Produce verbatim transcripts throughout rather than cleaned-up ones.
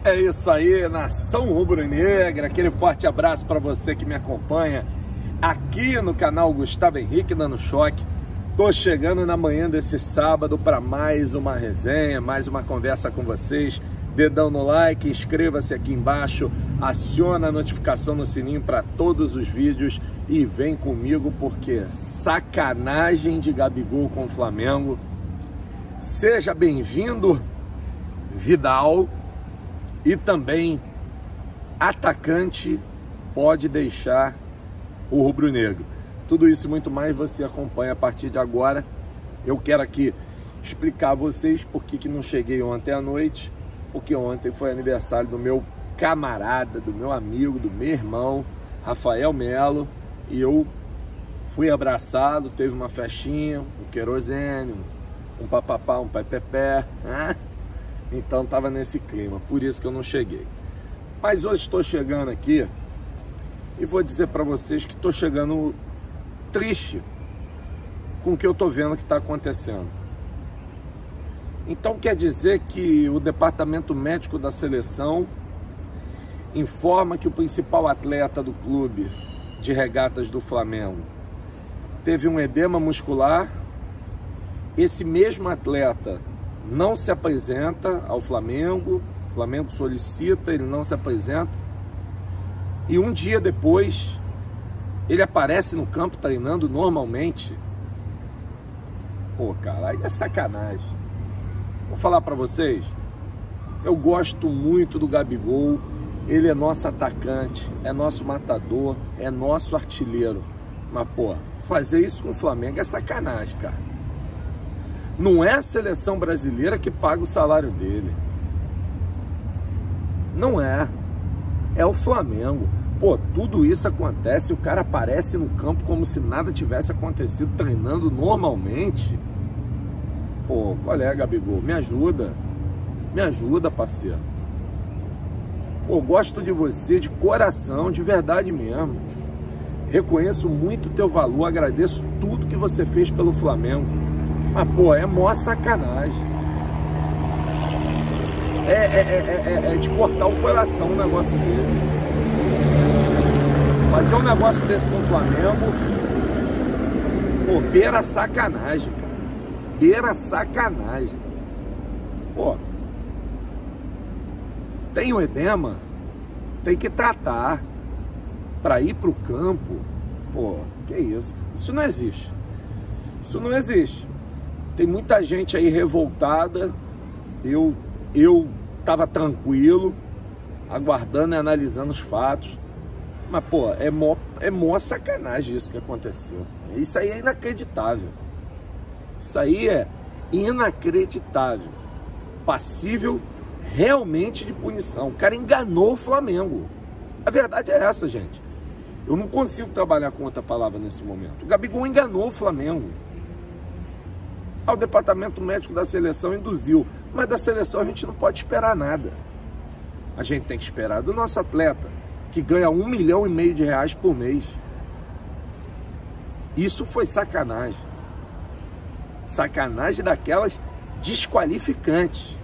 É isso aí, nação rubro-negra, aquele forte abraço para você que me acompanha aqui no canal Gustavo Henrique Dando Choque. Tô chegando na manhã desse sábado para mais uma resenha, mais uma conversa com vocês. Dedão no like, inscreva-se aqui embaixo, aciona a notificação no sininho para todos os vídeos e vem comigo porque sacanagem de Gabigol com o Flamengo. Seja bem-vindo, Vidal. E também, atacante pode deixar o rubro-negro. Tudo isso e muito mais você acompanha a partir de agora. Eu quero aqui explicar a vocês por que que não cheguei ontem à noite. Porque ontem foi aniversário do meu camarada, do meu amigo, do meu irmão, Rafael Melo. E eu fui abraçado, teve uma festinha, um querosene, um papapá, um pé-pé-pé, né? Então tava nesse clima, por isso que eu não cheguei. Mas hoje estou chegando aqui e vou dizer para vocês que estou chegando triste com o que eu estou vendo que está acontecendo. Então quer dizer que o departamento médico da seleção informa que o principal atleta do clube de regatas do Flamengo teve um edema muscular. Esse mesmo atleta não se apresenta ao Flamengo, o Flamengo solicita, ele não se apresenta, e um dia depois ele aparece no campo treinando normalmente. Pô, cara, aí é sacanagem. Vou falar pra vocês, eu gosto muito do Gabigol, ele é nosso atacante, é nosso matador, é nosso artilheiro, mas pô, fazer isso com o Flamengo é sacanagem, cara. Não é a seleção brasileira que paga o salário dele. Não é. É o Flamengo. Pô, tudo isso acontece, o cara aparece no campo como se nada tivesse acontecido, treinando normalmente. Pô, qual é, Gabigol? Me ajuda. Me ajuda, parceiro. Pô, gosto de você de coração, de verdade mesmo. Reconheço muito o teu valor, agradeço tudo que você fez pelo Flamengo. Mas, pô, é mó sacanagem. É, é, é, é, é de cortar o coração um negócio desse. Fazer um negócio desse com o Flamengo, pô, beira sacanagem, cara. Beira sacanagem. Pô, tem o edema, tem que tratar. Pra ir pro campo, pô, que isso? Isso não existe. Isso não existe. Tem muita gente aí revoltada, eu, eu tava tranquilo, aguardando e analisando os fatos, mas pô, é mó, é mó sacanagem isso que aconteceu. Isso aí é inacreditável, isso aí é inacreditável, passível realmente de punição. O cara enganou o Flamengo, a verdade é essa, gente. Eu não consigo trabalhar com outra palavra nesse momento. O Gabigol enganou o Flamengo. Ao departamento médico da seleção induziu, mas da seleção a gente não pode esperar nada. A gente tem que esperar do nosso atleta, que ganha um milhão e meio de reais por mês. Isso foi sacanagem. Sacanagem daquelas desqualificantes.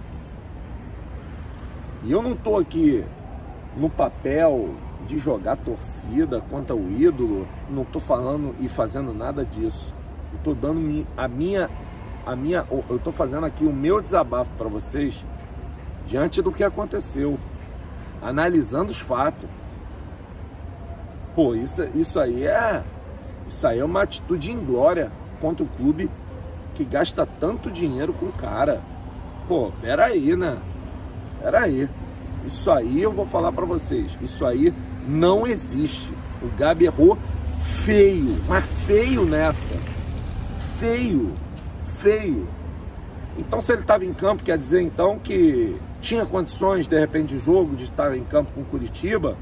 E eu não estou aqui no papel de jogar torcida contra o ídolo, não estou falando e fazendo nada disso. Eu estou dando a minha... A minha, eu estou fazendo aqui o meu desabafo para vocês diante do que aconteceu, analisando os fatos. Pô, isso, isso aí é isso aí é uma atitude inglória contra o clube que gasta tanto dinheiro com o cara. Pô, peraí, né? Peraí. Isso aí eu vou falar para vocês. Isso aí não existe. O Gabi errou feio, mas feio nessa. Feio. Feio. Então, se ele estava em campo, quer dizer então que tinha condições de repente de jogo, de estar em campo com Curitiba?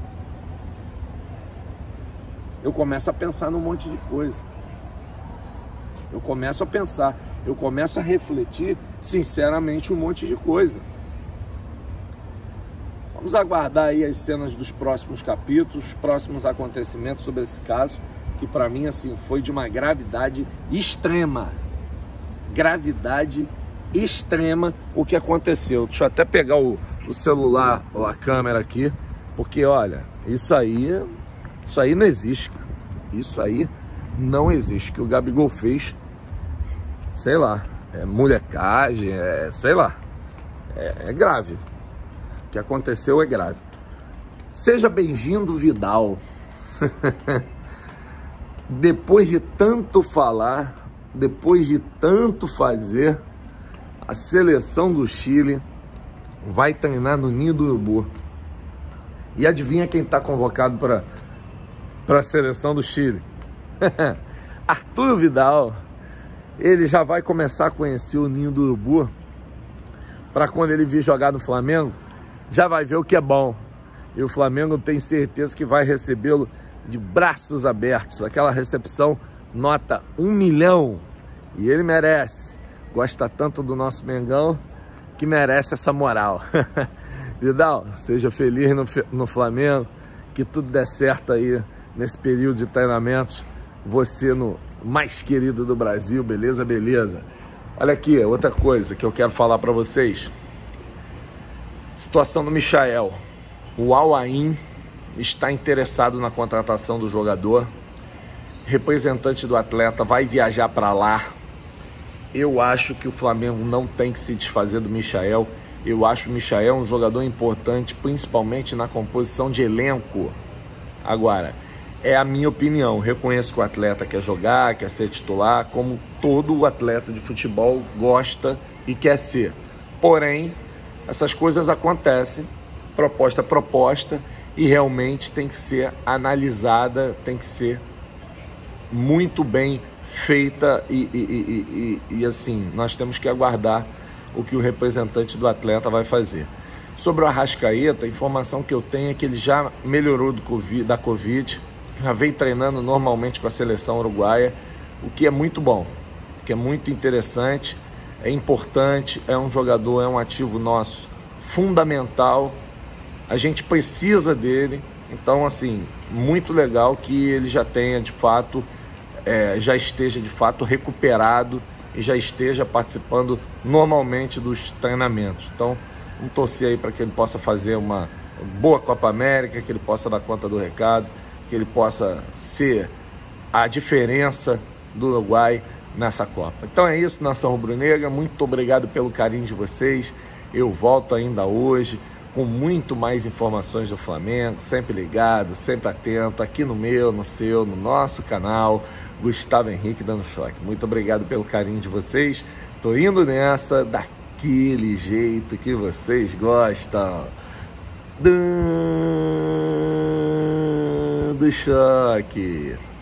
Eu começo a pensar num monte de coisa. Eu começo a pensar, eu começo a refletir sinceramente um monte de coisa. Vamos aguardar aí as cenas dos próximos capítulos, os próximos acontecimentos sobre esse caso, que para mim assim foi de uma gravidade extrema. Gravidade extrema o que aconteceu. Deixa eu até pegar o, o celular ou a câmera aqui, porque olha, isso aí, isso aí não existe, cara. Isso aí não existe. O que o Gabigol fez, sei lá, é molecagem, é, sei lá, é, é grave. O que aconteceu é grave. Seja bem-vindo, Vidal. Depois de tanto falar, depois de tanto fazer, a seleção do Chile vai treinar no Ninho do Urubu. E adivinha quem está convocado para para a seleção do Chile? Arturo Vidal. Ele já vai começar a conhecer o Ninho do Urubu, para quando ele vir jogar no Flamengo, já vai ver o que é bom. E o Flamengo tem certeza que vai recebê-lo de braços abertos. Aquela recepção nota um milhão. E ele merece. Gosta tanto do nosso Mengão que merece essa moral. Vidal, seja feliz no, no Flamengo, que tudo dê certo aí nesse período de treinamentos. Você no mais querido do Brasil, beleza? Beleza. Olha aqui, outra coisa que eu quero falar para vocês. Situação do Michael. O Al Ain está interessado na contratação do jogador. Representante do atleta vai viajar para lá. Eu acho que o Flamengo não tem que se desfazer do Michael. Eu acho o Michael um jogador importante, principalmente na composição de elenco. Agora, é a minha opinião. Reconheço que o atleta quer jogar, quer ser titular, como todo atleta de futebol gosta e quer ser. Porém, essas coisas acontecem, proposta a proposta, e realmente tem que ser analisada, tem que ser muito bem feita e, e, e, e, e assim, nós temos que aguardar o que o representante do atleta vai fazer. Sobre o Arrascaeta, a informação que eu tenho é que ele já melhorou do COVID, da Covid, já vem treinando normalmente com a seleção uruguaia, o que é muito bom, o que é muito interessante, é importante, é um jogador, é um ativo nosso fundamental, a gente precisa dele, então assim, muito legal que ele já tenha de fato, é, já esteja de fato recuperado e já esteja participando normalmente dos treinamentos. Então, vamos torcer aí para que ele possa fazer uma boa Copa América, que ele possa dar conta do recado, que ele possa ser a diferença do Uruguai nessa Copa. Então é isso, nação rubro-negra, muito obrigado pelo carinho de vocês. Eu volto ainda hoje com muito mais informações do Flamengo, sempre ligado, sempre atento, aqui no meu, no seu, no nosso canal, Gustavo Henrique dando choque. Muito obrigado pelo carinho de vocês. Tô indo nessa, daquele jeito que vocês gostam. Do choque.